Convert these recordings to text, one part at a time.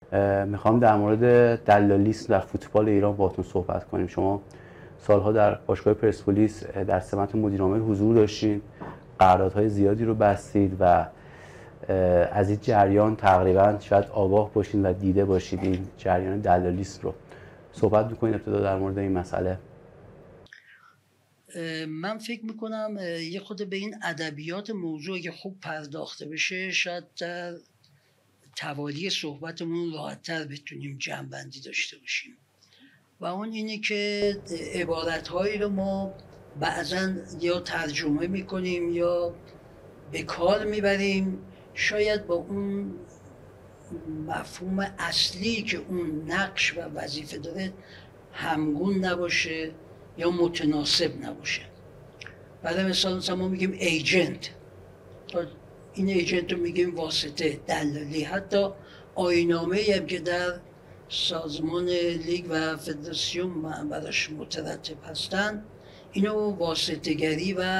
میخوام در مورد دلالیسم در فوتبال ایران باهاتون صحبت کنیم. شما سالها در باشگاه پرسپولیس در سمت مدیر عامل حضور داشتین، قراردادهای زیادی رو بستید و از این جریان تقریبا شاید آگاه باشین و دیده باشید این جریان دلالیسم رو. صحبت میکنین ابتدا در مورد این مسئله. من فکر میکنم یه خود به این ادبیات موضوع که خوب پرداخته بشه شاید در توالی صحبتمون راحت‌تر بتونیم جمع‌بندی داشته باشیم و اون اینه که عبارت‌هایی رو ما بعضاً یا ترجمه میکنیم یا به کار میبریم شاید با اون مفهوم اصلی که اون نقش و وظیفه داره همگون نباشه یا متناسب نباشه. برای مثال ما میگیم ایجنت، این ایجنت رو میگیم واسطه، دلالی. حتی آیین‌نامه‌ای هم که در سازمان لیگ و فدراسیون براش مترتب هستن اینو واسطه‌گری و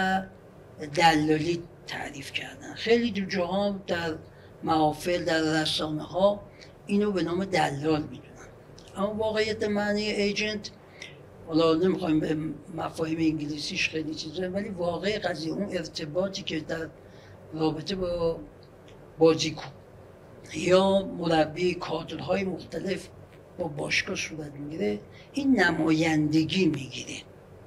دلالی تعریف کردن. خیلی دو جاها در محافل، در رسانه ها اینو به نام دلال میدونن. اما واقعیت معنی ایجنت، حالا نمیخوایم به مفاهیم انگلیسیش خیلی چیزه، ولی واقع قضیه اون ارتباطی که در رابطه با بازیکن یا مربی کادرهای مختلف با باشگاه صورت میگیره، این نمایندگی میگیره.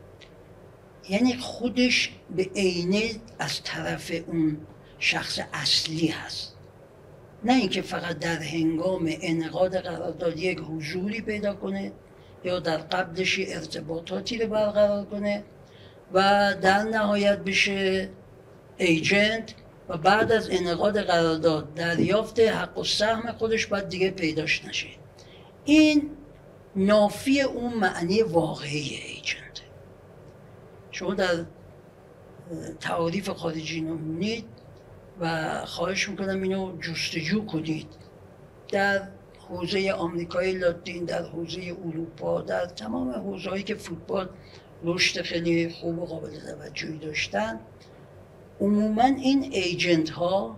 یعنی خودش به عینه از طرف اون شخص اصلی هست، نه اینکه فقط در هنگام انعقاد قرارداد یک حضوری پیدا کنه یا در قبلش ارتباطاتی رو برقرار کنه و در نهایت بشه ایجنت و بعد از انعقاد قرارداد دریافت حق و سهم خودش باید دیگه پیداش نشه. این نافی اون معنی واقعی ایجنت. شما در تعاریف خارجی نمونید و خواهش میکنم اینو جستجو کنید در حوزه آمریکای لاتین، در حوزه اروپا، در تمام حوزه‌هایی که فوتبال رشد خیلی خوب و قابل توجهی داشتن. عموما این ایجنت ها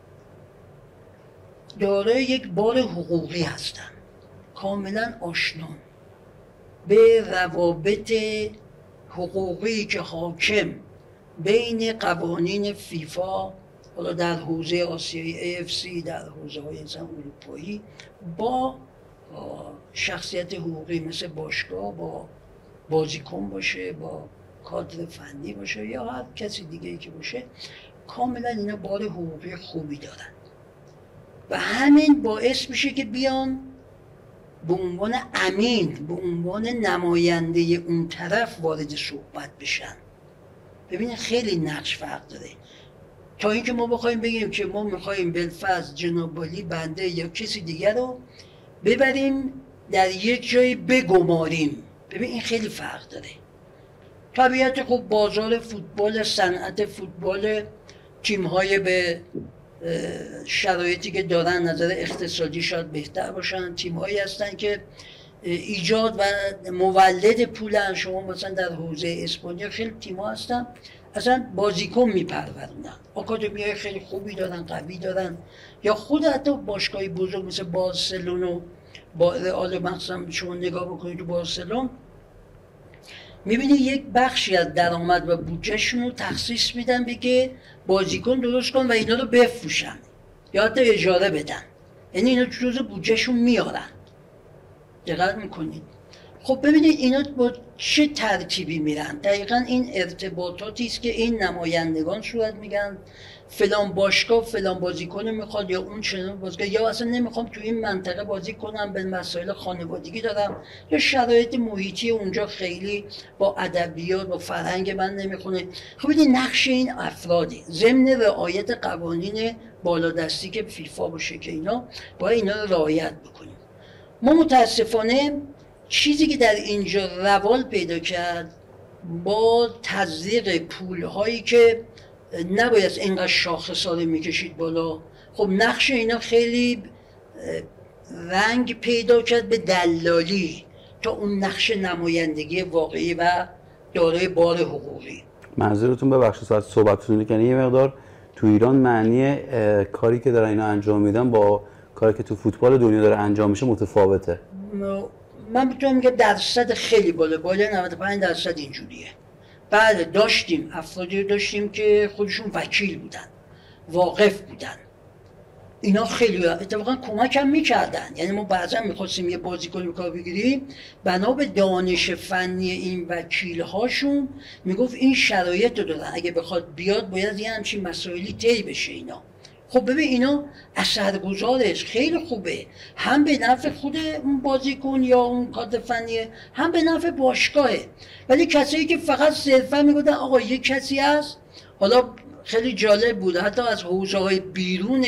دارای یک بار حقوقی هستن، کاملا آشنا به روابط حقوقی که حاکم بین قوانین فیفا، حالا در حوزه آسیایی AFC، در حوزه های اروپایی، با شخصیت حقوقی مثل باشگاه، با بازیکن باشه، با کادر فنی باشه یا هر کسی دیگه ای که باشه، کاملا اینا بار حقوقی خوبی دارن و همین باعث میشه که بیان به عنوان امین، به عنوان نماینده اون طرف وارد صحبت بشن. ببینید خیلی نقش فرق داره. تا اینکه ما بخوایم بگیم که ما میخوایم بالفرض جناب والی بنده یا کسی دیگر رو ببریم در یک جایی بگماریم، ببین این خیلی فرق داره. طبیعت خب بازار فوتبال، صنعت فوتبال، تیم‌های به شرایطی که دارن نظر اقتصادی شاید بهتر باشن، تیم‌هایی هستن که ایجاد و مولد پولن. شما مثلا در حوزه اسپانیا خیلی تیم‌ها هستن اصلا بازیکن میپرورونن، آکادمی‌های خیلی خوبی دارن، قوی دارن، یا خود حتی باشگاهی بزرگ مثل بارسلون و با رئال مثلا شما نگاه بکنید تو بارسلون میبینی یک بخشی از درآمد و بودجهشون رو تخصیص میدن به که بازیکن درست کن و اینا رو بفروشن یا حتی اجاره بدن، یعنی اینا جزء بودجهشون میارن. دقت میکنید؟ خب ببینید اینا با چه ترتیبی میرن. دقیقا این ارتباطاتی است که این نمایندگان صورت میگن فلان باشگاه فلان بازیکن میخواد یا اون چنان بازیکن، یا اصلا نمیخوام تو این منطقه بازی کنم، به مسائل خانوادگی دارم یا شرایط محیطی اونجا خیلی با ادبیات با فرهنگ من نمیخونه. خب این نقش این افرادی ضمن رعایت قوانین بالادستی که فیفا باشه که اینا باید اینا رو رعایت بکنیم. ما متاسفانه چیزی که در اینجا روال پیدا کرد با تزریق پولهایی که نباید اینقدر شاخصا رو میکشید بالا، خب نقش اینا خیلی رنگ پیدا کرد به دلالی تا اون نقش نمایندگی واقعی و دارای بار حقوقی. منظورتون ببخشید ساعت صحبتتون یعنی یه مقدار تو ایران معنی کاری که دارن اینا انجام میدن با کاری که تو فوتبال دنیا داره انجام میشه متفاوته. من میتونم بگم درصد خیلی بالای 95% اینجوریه. بله داشتیم افرادی داشتیم که خودشون وکیل بودن، واقف بودن، اینا خیلی اتفاقا کمک هم میکردن. یعنی ما بعضا میخواستیم یه بازیکن رو کار بگیریم، بنا به دانش فنی این وکیل هاشون میگفت این شرایط رو دارن، اگه بخواد بیاد باید یه همچین مسائلی طی بشه اینا. خب ببین اینا اثرگذارش خیلی خوبه، هم به نفع خود اون بازیکن یا اون کادر فنی، هم به نفع باشگاهه. ولی کسایی که فقط صرفا میگفتن آقا یه کسی هست، حالا خیلی جالب بود حتی از حوزه‌های بیرون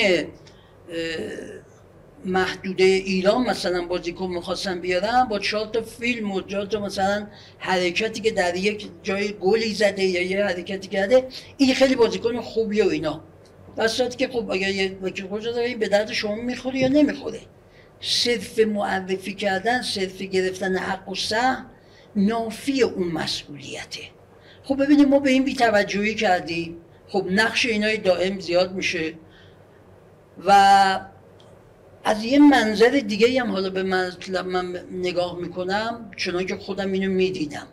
محدوده ایران مثلا بازیکن میخواستن بیارن، با 4 تا فیلم و 4 تا مثلا حرکتی که در یک جای گلی زده یا یه حرکتی کرده، این خیلی بازیکن خوبیه و اینا. واسه که خب اگر یه وکیل کجا داره به درد شما میخوره یا نمیخوره. صرف معرفی کردن، صرف گرفتن حق و سهم نافی اون مسئولیته. خب ببینیم ما به این بی‌توجهی کردیم، خب نقش اینای دائم زیاد میشه. و از یه منظر دیگه هم حالا به مطلب من نگاه میکنم، چون که خودم اینو میدیدم.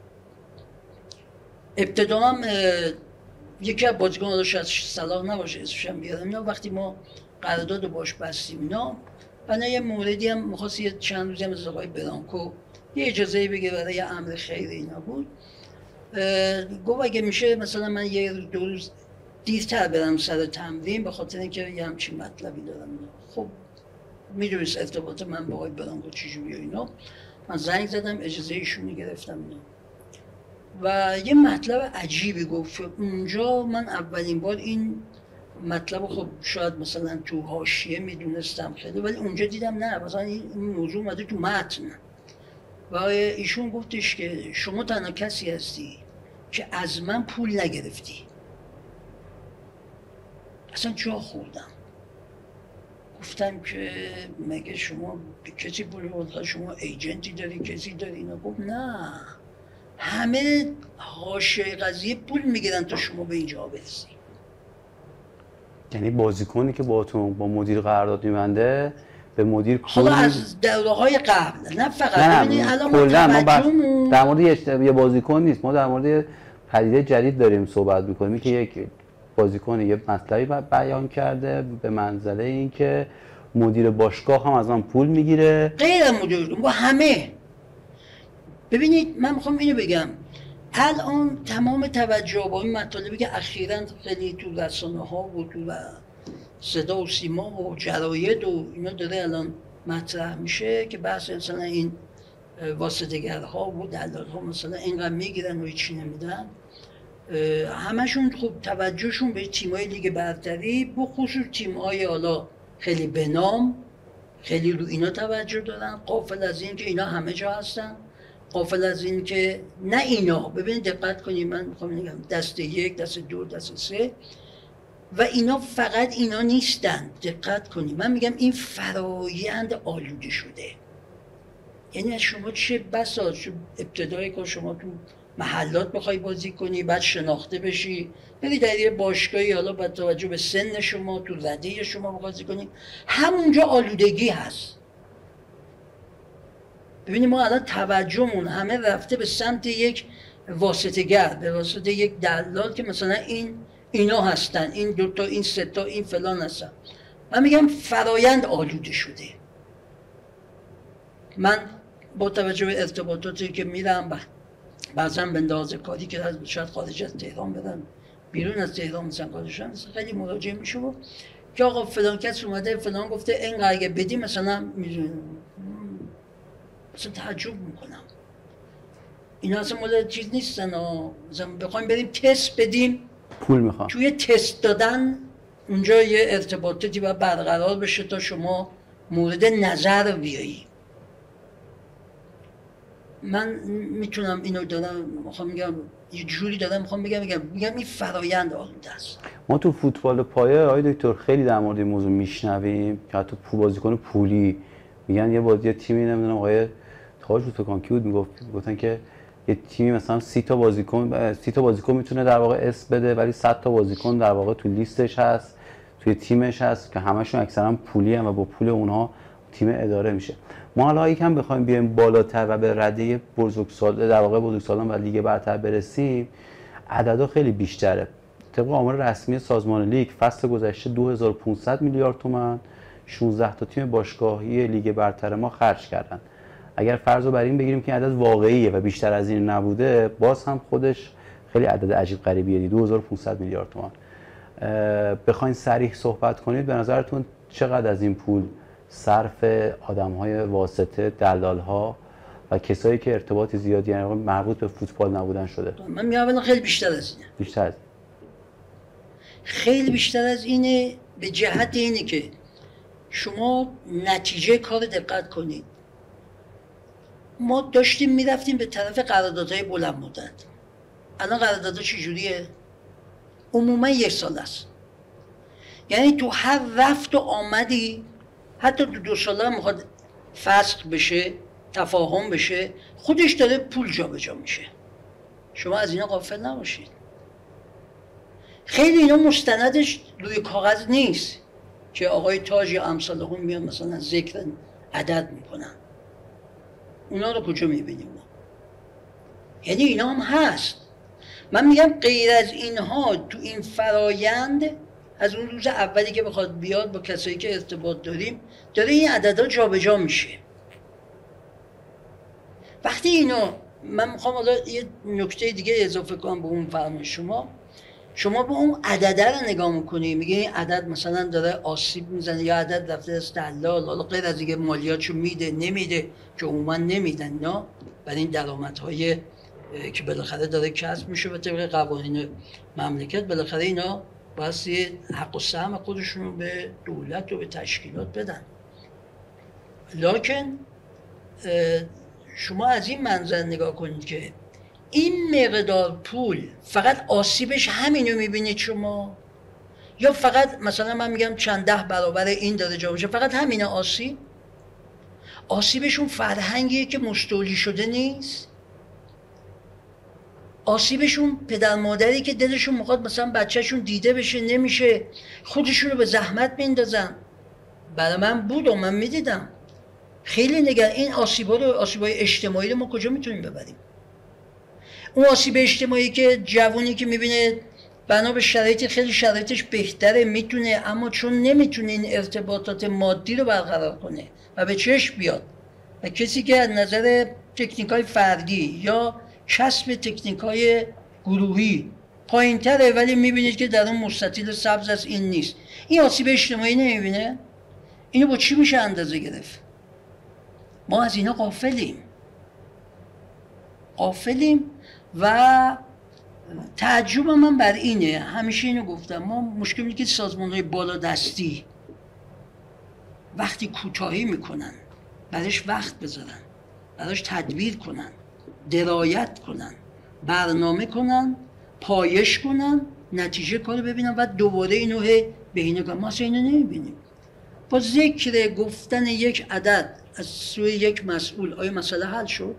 ابتدا هم یکی از بازیکن حالا شاید صلاح نباشه اسمشم بیارم اینا، وقتی ما قرارداد باش بستیم اینا، بنا یه موردی هم می‌خواست یه چند روزی هم از آقای برانکو یه اجازه‌ای بگیره برای یه امر خیر اینا بود. گفت اگه میشه مثلا من یه دو روز دیرتر برم سر تمرین به خاطر اینکه یه همچین مطلبی دارم. خب میدونست ارتباط من با آقای برانکو چجوریه اینا. من زنگ زدم اجازه ایشونو گرفتم اینا. و یه مطلب عجیبی گفت اونجا. من اولین بار این مطلب خب شاید مثلا تو حاشیه میدونستم خیلی، ولی اونجا دیدم نه مثلا این موضوع اومده تو متن. و ایشون گفتش که شما تنها کسی هستی که از من پول نگرفتی. اصلا جا خوردم، گفتم که مگه شما کسی پول بودید؟ شما ایجنتی داری، کسی داری؟ اینا گفت نه، همه حاشیه قضیه پول میگیرن تا شما به اینجا برسی. یعنی بازیکنی که با مدیر قرارداد می‌بنده به مدیر پول حالا از دوره‌های قبل نه فقط، ببینید الان ما در مورد یه بازیکن نیست، ما در مورد پدیده جدید داریم صحبت می‌کنیم که یک بازیکن یه مطلبی بیان کرده به منزله اینکه مدیر باشگاه هم از من پول میگیره. غیر مدیر با همه. ببینید من میخوام اینو بگم، الان تمام توجه با این مطالبی که اخیراً خیلی تو رسانه‌ها و تو صدا و سیما و جراید و اینا داره الان مطرح میشه که بحث مثلا این واسطه‌گرها و دلال‌ها مثلا اینقدر میگیرن و هیچی نمیدن، همشون خب توجهشون به تیم‌های لیگ برتری، به خصوص تیم‌های حالا خیلی به نام، خیلی رو اینا توجه دارن، غافل از این که اینا همه جا هستن، غافل از این که نه اینا. ببینید دقت کنید، من میخوام بگم دسته 1، دسته 2، دسته 3 و اینا فقط اینا نیستن. دقت کنید، من میگم این فرایند آلوده شده. یعنی از شما چه بسا ابتدای که شما تو محلات بخوای بازی کنی، بعد شناخته بشی، بری در یه باشگاهی حالا با توجه به سن شما تو رده شما بازی کنی، همونجا آلودگی هست. ببینید ما الان توجهمون همه رفته به سمت یک واسطه‌گر، به واسطه یک دلال که مثلا اینا هستن، این دوتا، این سه تا، این فلان هستن. من میگم فرایند آلوده شده. من با توجه به ارتباطاتی که میرم بعضا به اندازه کاری که شاید خارج از تهران بدن، بیرون از تهران مثلا کارشون خیلی مراجعه میشه که آقا فلان کس اومده فلان گفته اینقدر اگه بدی مثلا میدونم، مثلا تعجب میکنم اینا اصلا مال چیز نیستن. مثلا بخوایم بریم تست بدیم پول میخوام، توی تست دادن اونجا یه ارتباطاتی باید برقرار بشه تا شما مورد نظر بیایی. من میتونم اینو دارم میخوام میگم یه جوری دارم میخوام میگم این فرایند آلوده است. ما تو فوتبال پایه آقای دکتر خیلی در مورد این موضوع میشنویم که حتی بازیکن پولی میگن یه تیمی نمیدونم آقای تاج بود فکر کنم گفتن که یه تیمی مثلا 30 تا بازیکن میتونه در واقع اسم بده، ولی 100 تا بازیکن در واقع تو لیستش هست توی تیمش هست که همشون اکثرا پولی هم و با پول اونها تیم اداره میشه. ما حالا یکم بخوایم بیایم بالاتر و به رده بزرگسال در واقع بزرگسالان و لیگ برتر برسیم، عددها خیلی بیشتره. طبق آمار رسمی سازمان لیگ فصل گذشته 2500 میلیارد تومان 16 تا تیم باشگاهی لیگ برتر ما خرج کردن. اگر فرض رو بر این بگیریم که عدد واقعیه و بیشتر از این نبوده، باز هم خودش خیلی عدد عجیب غریبیه. 2500 میلیارد تومان. بخواید صریح صحبت کنید، به نظرتون چقدر از این پول صرف آدم‌های واسطه، دلال‌ها و کسایی که ارتباط زیادی یعنی مربوط به فوتبال نبودن شده؟ من میگم خیلی بیشتر از اینه. بیشتر از خیلی بیشتر از اینه، به جهت اینه که شما نتیجه کار دقت کنید. ما داشتیم میرفتیم به طرف قراردادهای بلند مدت. الان قراردادها چجوریه؟ عموما 1 سال است. یعنی تو هر رفت و آمدی، حتی تو 2 ساله هم میخواد فسخ بشه، تفاهم بشه، خودش داره پول جابجا میشه. شما از اینا غافل نباشید. خیلی اینا مستندش روی کاغذ نیست که آقای تاج یا امثال هم میان مثلا ذکر عدد میکنن. اونا رو کجا میبینیم ما؟ یعنی اینا هم هست. من میگم غیر از اینها تو این فرایند، از اون روز اولی که بخواد بیاد با کسایی که ارتباط داریم، داره این عددها جابجا میشه. وقتی اینو من میخوام حالا یه نکته دیگه اضافه کنم به اون فرمای شما به اون عدده رو نگاه میکنی، میگه این عدد مثلا داره آسیب میزنه یا عدد رفته از دلال، حالا غیر از دیگه مالیاتشو میده نمیده که عموما نمیدن اینا، برای این درآمدهای که بالاخره داره کسب میشه و طبق قوانین مملکت بالاخره اینا باید حق و سهم خودشون رو به دولت و به تشکیلات بدن. لکن شما از این منظر نگاه کنید که این مقدار پول فقط آسیبش همینو میبینید شما، یا فقط مثلا من میگم چند 10 برابر این داره جا بشه، فقط همینه آسیبشون فرهنگیه که مستولی شده نیست. آسیبشون پدر مادری که دلشون میخواد مثلا بچهشون دیده بشه نمیشه، خودشون رو به زحمت میندازن. برای من بود و من میدیدم خیلی نگران. این آسیبای اجتماعی رو ما کجا میتونیم ببریم؟ اون آسیب اجتماعی که جوانی که میبینه بنا به شرایطی خیلی شرایطش بهتره میتونه، اما چون نمیتونه این ارتباطات مادی رو برقرار کنه و به چشم بیاد و کسی که از نظر تکنیکای فردی یا کسب تکنیکای گروهی پایین‌تره ولی میبینید که در اون مستطیل سبز است، این نیست. این آسیب اجتماعی نمیبینه. اینو با چی میشه اندازه گرفت؟ ما از اینا غافلیم و تعجب من بر اینه، همیشه اینو گفتم، ما مشکل اینه که سازمان‌های بالادستی وقتی کوتاهی میکنن، براش وقت بذارن، براش تدبیر کنن، درایت کنن، برنامه کنن، پایش کنن، نتیجه کارو ببینن و دوباره اینو به اینو کنن. ما اصلا اینو نمیبینیم. با ذکر گفتن یک عدد از سوی یک مسئول آیا مسئله حل شد؟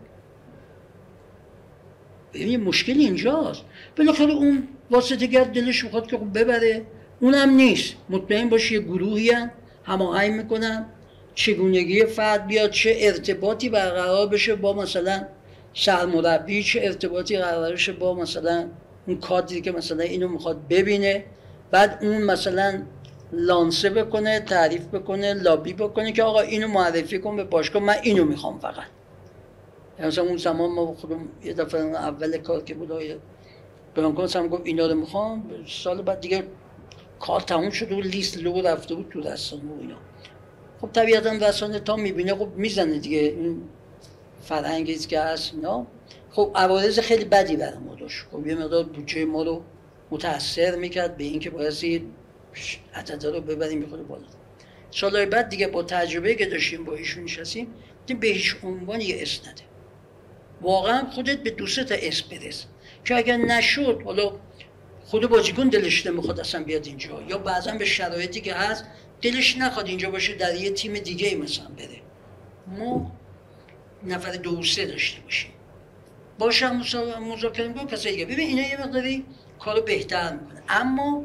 ببینید مشکل اینجاست. بالاخره اون واسطه‌گر دلش میخواد که ببره، اونم نیست. مطمئن باشی یه گروهی هماهنگ میکنن چگونگی فرد بیاد، چه ارتباطی برقرار بشه با مثلا سرمربی، چه ارتباطی قرار بشه با مثلا اون کادری که مثلا اینو میخواد ببینه، بعد اون مثلا لانسه بکنه، تعریف بکنه، لابی بکنه که آقا اینو معرفی کن به باشگاه، من اینو میخوام فقط. مثلا اون زمان ما خودم یه دفعه اول کار که بود برانکوس هم گفت اینا رو میخوام، سال بعد دیگه کار تموم شد و لیست لو رفته بود تو رسانه و اینا. خب طبیعتا رسانه تا میبینه خب میزنه دیگه، این فرهنگی که هست اینا. خب عوارض خیلی بدی برای ما داشت. خب یه مقدار بودجه ما رو متاثر میکرد به اینکه باید عددا رو ببریم بخوره بالا. سالهای بعد دیگه با تجربه که داشتیم با ایشون نشستیم دیدیم به هیچ عنوان یه اس نده. واقعا خودت به 2-3 تا اس برس که اگر نشد حالا خود بازیکن دلش نمیخواد اصلا بیاد اینجا، یا بعضا به شرایطی که هست دلش نخواد اینجا باشه، در یه تیم دیگه ای مثلا بره. ما نفر 2-3 داشته باشیم، باشم مذاکره میکنم کسایی دیگه. ببین اینا یه مقداری کارو بهتر میکنه، اما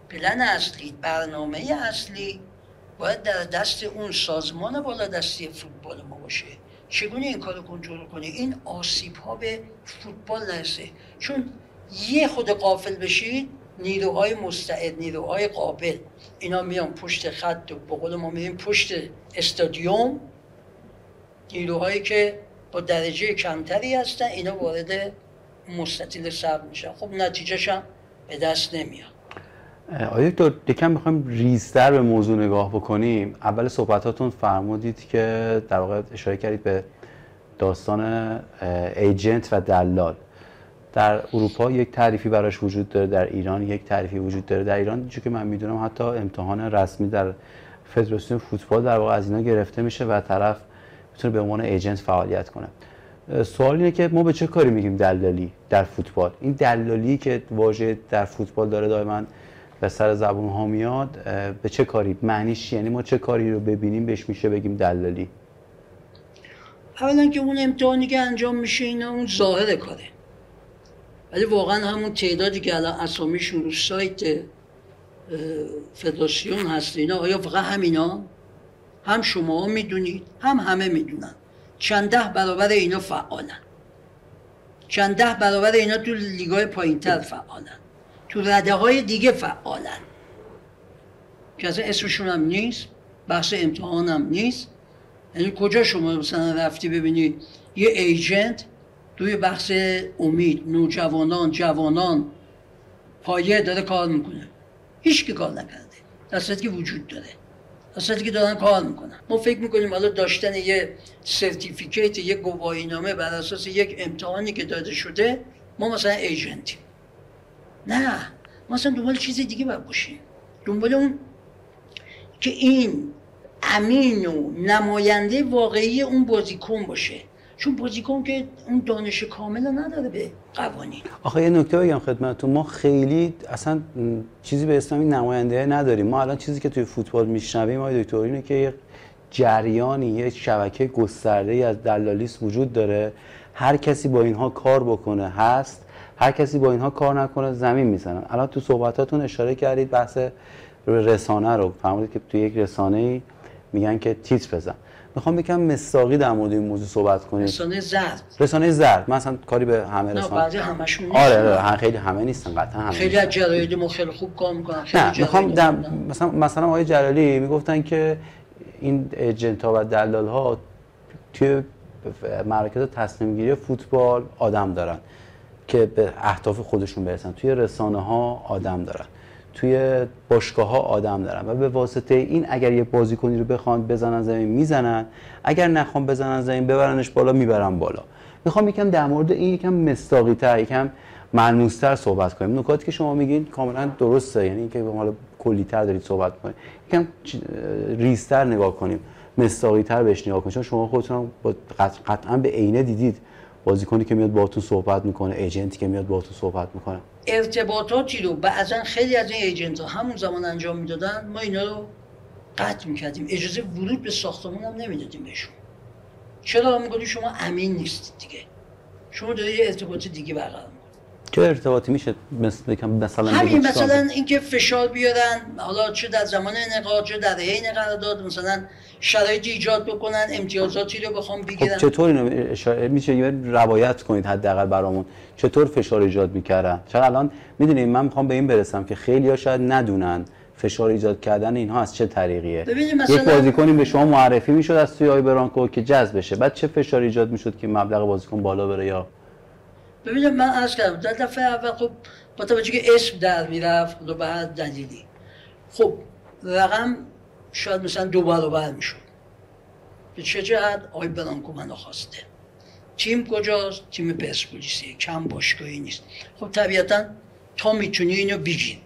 پلن اصلی، برنامه اصلی باید در دست اون سازمان بالادستی فوتبال ما باشه. چگونه این کارو کنترل کنه؟ این آسیب ها به فوتبال نرسه. چون یه خود غافل بشید، نیروهای مستعد، نیروهای قابل، اینا میان پشت خط و به قول ما میگیم پشت استادیوم، نیروهایی که با درجه کمتری هستن، اینا وارد مستطیل سرد میشن. خب نتیجهش هم به دست نمیاد. آیا دکتر یکم بخوایم ریزتر به موضوع نگاه بکنیم، اول صحبتاتون فرمودید که در واقع اشاره کردید به داستان ایجنت و دلال. در اروپا یک تعریفی براش وجود داره، در ایران یک تعریفی وجود داره. در ایران چون که من میدونم حتی امتحان رسمی در فدراسیون فوتبال در واقع از اینا گرفته میشه و طرف میتونه به عنوان ایجنت فعالیت کنه. سوال اینه که ما به چه کاری میگیم دلالی در فوتبال؟ این دلالی که واژه در فوتبال داره دائما به سر زبون ها میاد، به چه کاری؟ معنیش یعنی ما چه کاری رو ببینیم بهش میشه بگیم دلالی؟ اولا که اون امتحانی که انجام میشه اینا اون ظاهر کاره، ولی واقعا همون تعدادی که الان اسامیشون رو سایت فدراسیون هست اینا، آیا فقط همینا؟ هم شما میدونید، هم همه میدونن. چند ده برابر اینا فعالن، چند ده برابر اینا تو لیگای پایینتر فعالن، تو رده های دیگه فعالن که اصلا اسمشون هم نیست، بحث امتحان هم نیست. یعنی کجا شما مثلا رفتی ببینی یه ایجنت توی بحث امید، نوجوانان، جوانان پایه داره کار میکنه؟ هیچ کی کار نکرده، در صورتی که وجود داره، در صورتی که دارن کار میکنن. ما فکر میکنیم حالا داشتن یه سرتیفیکیت، یه گواهینامه بر اساس یک امتحانی که داده شده ما مثلا ایجنتیم. نه، ما مثلا دنبال چیز دیگه باید باشیم، دنبال اون که این امین و نماینده واقعی اون بازیکن باشه. چون بازیکن که اون دانش کامل نداره به قوانین. آخه یه نکته بگم خدمتتون، ما خیلی اصلا چیزی به اسم این نماینده نداریم. ما الان چیزی که توی فوتبال میشنویم آقای دکتر اینه که یه جریانی، یه شبکه گسترده‌ای از دلالیست وجود داره. هر کسی با اینها کار بکنه هست، هر کسی با اینها کار نکنه زمین میزنن. الان تو صحبتاتون اشاره کردید بحث رسانه رو، فرمودید که توی یک رسانه‌ای میگن که تیتر بزن. میخوام یکم مصداقی در مورد این موضوع صحبت کنیم. رسانه زرد، رسانه زرد، مثلا کاری به همه نه رسانه بعضی همشون نیستن. آره خیلی همه نیستن، قطعا همه خیلی از جراید ما خیلی خوب کار میکنن. نه میخوام مثلا آقای جلالی میگفتن که این ایجنت‌ها و دلال‌ها توی مراکز تصمیم گیری فوتبال آدم دارن که به اهداف خودشون برسن، توی رسانه‌ها آدم دارن، توی باشگاه‌ها آدم دارن و به واسطه این اگر یه بازیکنی رو بخوان بزنن زمین میزنن، اگر نخوان بزنن زمین ببرنش بالا میبرن بالا. میخوام یکم در مورد این یکم مصداقی‌تر، یکم ملموس‌تر صحبت کنیم. نکاتی که شما میگین کاملا درسته، یعنی اینکه حالا کلی‌تر دارید صحبت می‌کنید، یکم ریزتر نگاه کنیم، مصداقی‌تر بهش نگاه کنیم. چون شما خودتون قطعاً به عینه دیدید بازیکنی که میاد باهاتون صحبت میکنه، ایجنتی که میاد باهاتون صحبت میکنه. ارتباطاتی رو بعضا خیلی از این ایجنت‌ها همون زمان انجام میدادن، ما اینا رو قطع میکردیم، اجازه ورود به ساختمون هم نمیدادیم بهشون. چرا؟ میگفتیم شما امین نیستید دیگه، شما دارید یه ارتباط دیگه برقرار میکنید. چه ارتباطی میشه مثلا همین مثلا اینکه فشار بیارن، حالا چه در زمان انعقاد چه در حین قرارداد، مثلا شرایطی ایجاد بکنن، امتیازاتی رو بخوام بگیرن. خب چطور اینو اشاره میشه یه روایت کنید حداقل برامون، چطور فشار ایجاد میکردن؟ چون الان میدونید من میخوام به این برسم که خیلی‌ها شاید ندونن فشار ایجاد کردن اینها از چه طریقیه. یک بازیکنی به شما معرفی میشد از توی آی برانکو که جذب بشه، بعد چه فشار ایجاد میشد که مبلغ بازیکن بالا بره؟ یا ببینید من عرض کردم در دفعه اول خب با توجه که اسم در میرفت و بعد دلیلی، خب رقم شاید مثلا 2 برابر میشد. به چه جهت؟ آقای برانکو منو خواسته. تیم کجاست؟ تیم پرسپولیسیه، کم باشگاهی نیست. خب طبیعتا تا میتونی اینو بگی.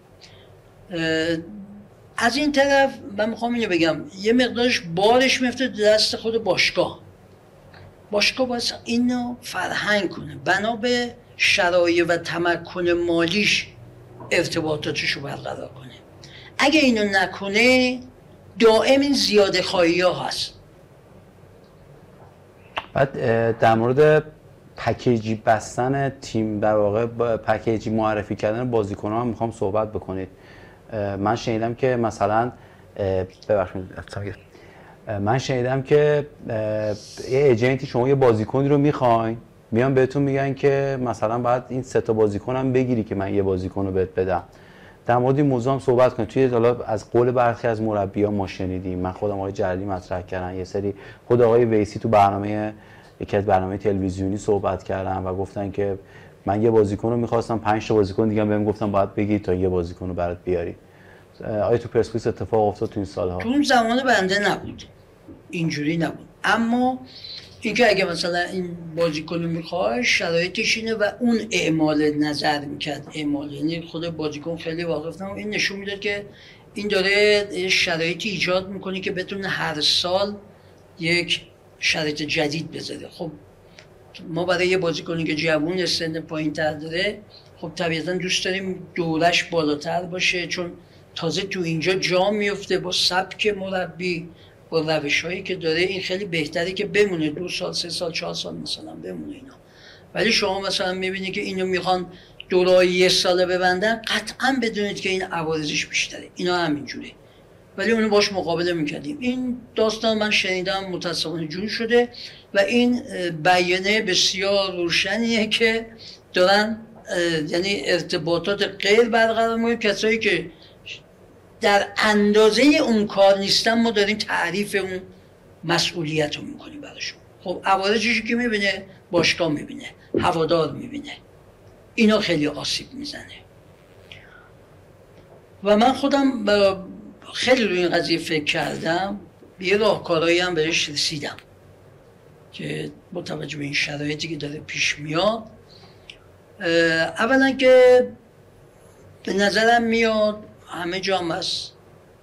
از این طرف من میخوام اینو بگم، یه مقدارش بارش میفته دست خود باشگاه. باشگاه باید اینو فرهنگ کنه، بنا به شرایط و تمکن مالیش ارتباطاتشو برقرار کنه. اگه اینو نکنه دائم این زیاده خواهی ها هست. بعد در مورد پکیجی بستن تیم، در واقع پکیجی معرفی کردن بازیکن‌ها هم میخوام صحبت بکنید. من شنیدم که مثلا ببخشید من شنیدم که یه ایجنتی شما یه بازیکنی رو میخواین، میان بهتون میگن که مثلا باید این 3 تا بازیکنم بگیری که من یه بازیکن رو بهت بدم. در مورد این موضوع هم صحبت کنیم. توی حالا از قول برخی از مربیان ما شنیدیم، من خودم آقای جلالی مطرح کردن، یه سری خود آقای ویسی تو برنامه یکی از برنامه تلویزیونی صحبت کردن و گفتن که من یه بازیکن رو می‌خواستم، 5 تا بازیکن دیگه بهم گفتم باید بگی تا یه بازیکن رو برات بیاری. آیا تو پرسپولیس اتفاق افتاد تو این سال‌ها؟ تو اون زمان بنده نبود، اینجوری نبود، اما اینکه اگه مثلا این بازیکن رو میخواد شرایطش اینه و اون اعمال نظر میکرد، اعمال یعنی خود بازیکن خیلی واقف نبود، این نشون میداد که این داره شرایطی ایجاد میکنه که بتونه هر سال یک شرایط جدید بذاره. خب ما برای یه بازیکنی که جوون سن پایین تر داره، خب طبیعتا دوست داریم دورش بالاتر باشه، چون تازه تو اینجا جا میفته با سبک مربی، با روش‌هایی که داره. این خیلی بهتره که بمونه 2 سال 3 سال 4 سال مثلا بمونه اینا. ولی شما مثلا میبینی که اینو میخوان دورای 1 ساله ببندن، قطعا بدونید که این عوارضش بیشتره. اینا همینجوره، ولی اونو باش مقابله میکردیم. این داستان من شنیدم متاسفانه جون شده و این بیانیه بسیار روشنیه که دارن یعنی ارتباطات غیر برقرار میکنن. کسایی که در اندازه اون کار نیستن ما داریم تعریف اون مسئولیت رو میکنیم براشون. خب عوارضش که میبینه باشگاه میبینه، هوادار میبینه، اینا خیلی آسیب میزنه. و من خودم خیلی روی این قضیه فکر کردم، یه راهکارهایی هم بهش رسیدم که با توجه به این شرایطی که داره پیش میاد، اولا که به نظرم میاد همه جا هست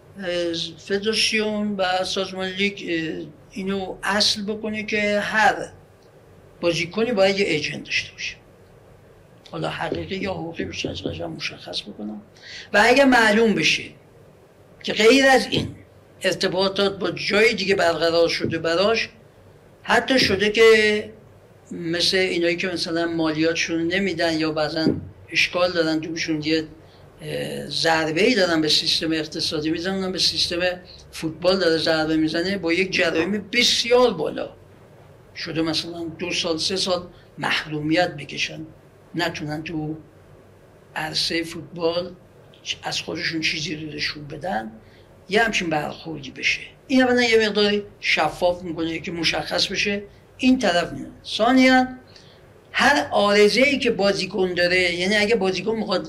فدراسیون و سازمان لیگ اینو اصل بکنه که هر بازیکنی باید یه ایجنت داشته باشه، حالا حقیقی یا حقوقی بشه از قشنگ مشخص بکنم. و اگه معلوم بشه که غیر از این ارتباطات با جای دیگه برقرار شده براش، حتی شده که مثل اینایی که مثلا مالیاتشون نمیدن یا بعضا اشکال دارن دوشون یه ضربه‌ای دارن به سیستم اقتصادی میزنن، به سیستم فوتبال داره ضربه میزنه، با یک جرایم بسیار بالا شده مثلا 2 سال 3 سال محرومیت بکشن، نتونن تو عرصه فوتبال از خودشون چیزی رو نشون بدن، یه همچین برخوردی بشه. این اولا یه مقداری شفاف میکنه که مشخص بشه این طرف میاد. ثانیاً هر عارضه‌ای که بازیکن داره، یعنی اگه بازیکن میخواد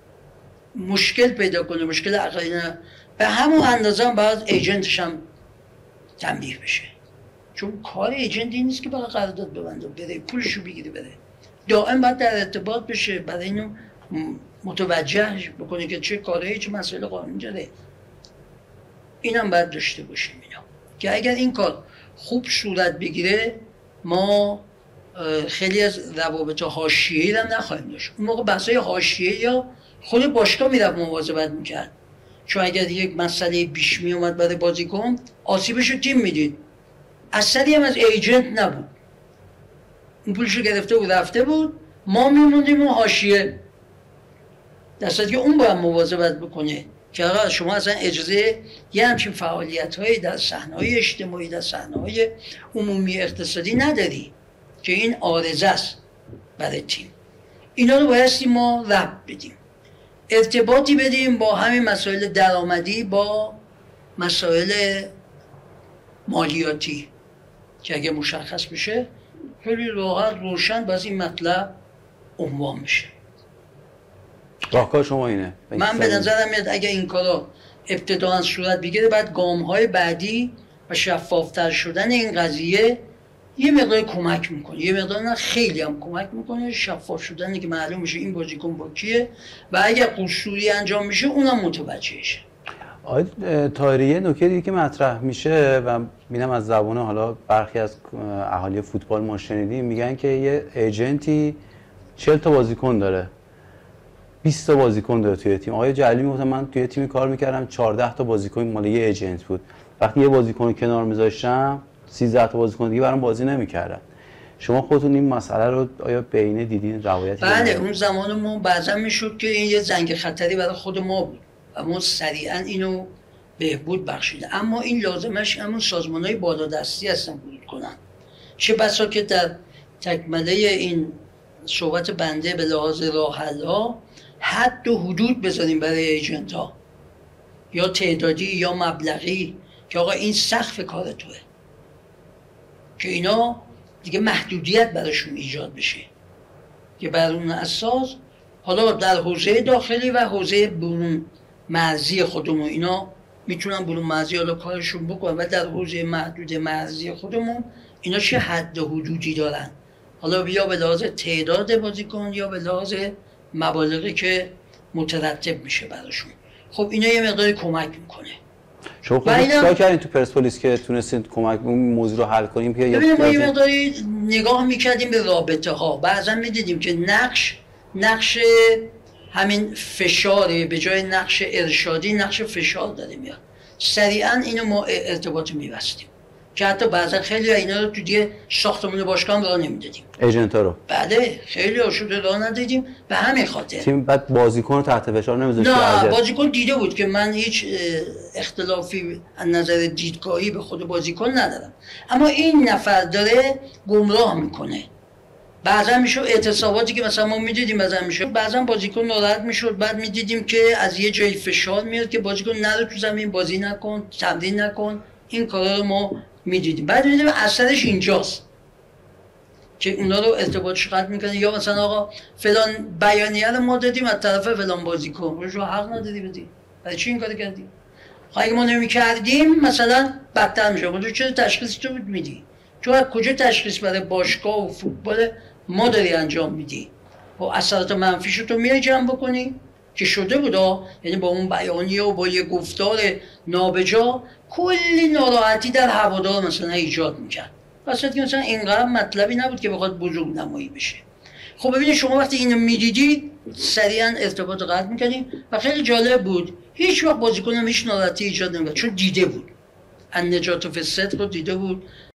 مشکل پیدا کنه، مشکل عقلی نه، به همون اندازه هم باید ایجنتش هم تنبیه بشه، چون کار ایجنت این نیست که برای قرارداد ببنده بره پولشو بگیره بره، دائم باید در ارتباط بشه، برای اینو متوجه بکنه که چه کارهایی چه مسئله قانونی داره. اینم باید داشته باشیم اینا، که اگر این کار خوب صورت بگیره ما خیلی از روابط حاشیه‌ای هم نخواهیم داشت. اون موقع بحثای حاشیه‌ای یا خود باشگاه میرفت مواظبت میکرد، چون اگر یک مسئله پیش می اومد برای بازیکن آسیبش رو تیم میدید. اثری هم از ایجنت نبود، اون پولشو گرفته و رفته بود، ما میموندیم و حاشیه، در صورتی که اون باید مواظبت بکنه که آقا شما اصلا اجازه یه همچین فعالیت‌هایی در صحنه‌های اجتماعی، در صحنه‌های عمومی اقتصادی نداری که این عارضه است برای تیم. اینا رو بایستی ما ربط بدیم، ارتباطی بدیم با همین مسائل درآمدی، با مسائل مالیاتی که اگه مشخص بشه خیلی راحت روشن باز این مطلب عنوان میشه. راهکار شما اینه؟ من به نظرم میاد اگه این کارا ابتداً صورت بگیره، بعد گام‌های بعدی و شفافتر شدن این قضیه یه مقدار کمک میکنه، یه مقدار نه خیلی هم کمک میکنه شفاف شدنی که معلوم میشه این بازیکن با کیه و اگه قصوری انجام میشه اونم متوجه شه. آقای طاهری، یه نکته دیگه که مطرح میشه و میبینم از زبان حالا برخی از اهالی فوتبال ما شنیدیم، میگن که یه ایجنتی 40 تا بازیکن داره، 20 تا بازیکن داره توی تیم. آقای جلالی میگفتن من توی تیمی کار میکردم 14 تا بازیکن مال یه ایجنت بود، وقتی یه بازیکن رو کنار میذاشتم 13 تا بازیکن دیگه برام بازی نمیکردن. شما خودتون این مسئله رو آیا بینه دیدین روایتی؟ بله، اون زمان ما بعضا میشد که این یه زنگ خطری برای خود ما بود، و ما سریعا اینو بهبود بخشیده. اما این لازمش همون سازمان‌های بالادستی هستن ورود کنن. چه بسا که در تکمله این صحبت بنده به لحاظ راه حل‌ها حد و حدود بذاریم برای ایجنت ها، یا تعدادی یا مبلغی، که آقا این سقف کار توه، که اینا دیگه محدودیت براشون ایجاد بشه که بر اون اساس حالا در حوزه داخلی و حوزه برون مرزی خودمون اینا میتونن برون مرزی حالا کارشون بکنن، و در حوزه محدود مرزی خودمون اینا چه حد و حدودی دارن، حالا یا به لحاظ تعداد بازیکن یا به لحاظ مبالغی که مترتب میشه براشون. خب اینا یه مقداری کمک میکنه. شما خودتون چیکار کردین تو پرسپولیس که تونستین کمک اون موضوع رو حل کنیم؟ ببینید ما یه مقداری نگاه میکردیم به رابطه ها، بعضا میدیدیم که نقش همین فشاره به جای نقش ارشادی نقش فشار داره میاد، سریعا اینو ما ارتباط میبستیم که حتی بعضا خیلی اینا رو تو دیگه ساختمون باشگاه هم راه نمیدادیم، ایجنتا رو. بله خیلی هاشون راه ندادیم به همین خاطر. تیم بعد بازیکن رو تحت فشار نمیذاشت؟ نه، بازیکن دیده بود که من هیچ اختلافی از نظر دیدگاهی به خود بازیکن ندارم، اما این نفر داره گمراه میکنه. بعضا میشد اعتصاباتی که مثلا ما میدیدیم بعضا بازیکن ناراحت میشد، بعد میدیدیم که از یه جای فشار میاد که بازیکن نرو تو زمین، بازی نکن، تمرین نکن، این کارا رو ما میدیدیم. بعد میدیدیم اثرش اینجاست که اونا رو ارتباطش قطع میکنه، یا مثلا آقا فلان بیانیه رو ما دادیم از طرف فلان بازیکن، رو حق ندادی بدی، برای چی این کارو کردی؟ اگه ما نمیکردیم مثلا بدتر میشه. خودت چه تشخیصی تو میدی؟ تو از کجا تشخیص برای باشگاه و فوتبال ما داری انجام میدی؟ و اثرات منفیشو تو میای جمع بکنی که شده بودا، یعنی با اون بیانیه و با یه گفتار نابجا کلی ناراحتی در هوادار مثلا ایجاد میکرد، واسه که مثلا اینقدر مطلبی نبود که بخواد بزرگ نمایی بشه. خب ببینید شما وقتی اینو میدیدی سریعا ارتباط قطع میکردیم و خیلی جالب بود. هیچ وقت بازیکنم هیچ ناراحتی ایجاد نمیکرد، چون دیده بود. النجات فی الصدق رو دیده بود،